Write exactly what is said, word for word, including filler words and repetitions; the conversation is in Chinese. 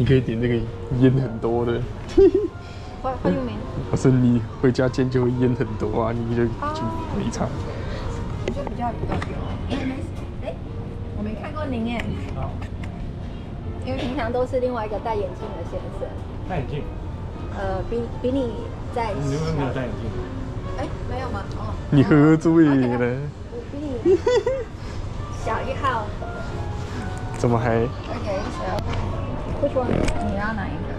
你可以点那个烟很多的。 What What do you mean？ 我说你回家煎就会烟很多啊，你就就没差。 我就比较有有，没哎，我没看过您哎。因为平常都是另外一个戴眼镜的先生。 戴眼镜？ 呃，比比你在。 你为什么没有戴眼镜？ 哎，没有吗？哦。 你喝醉了。 比你小一号。 怎么还 ？Okay, so which one？你要哪一个？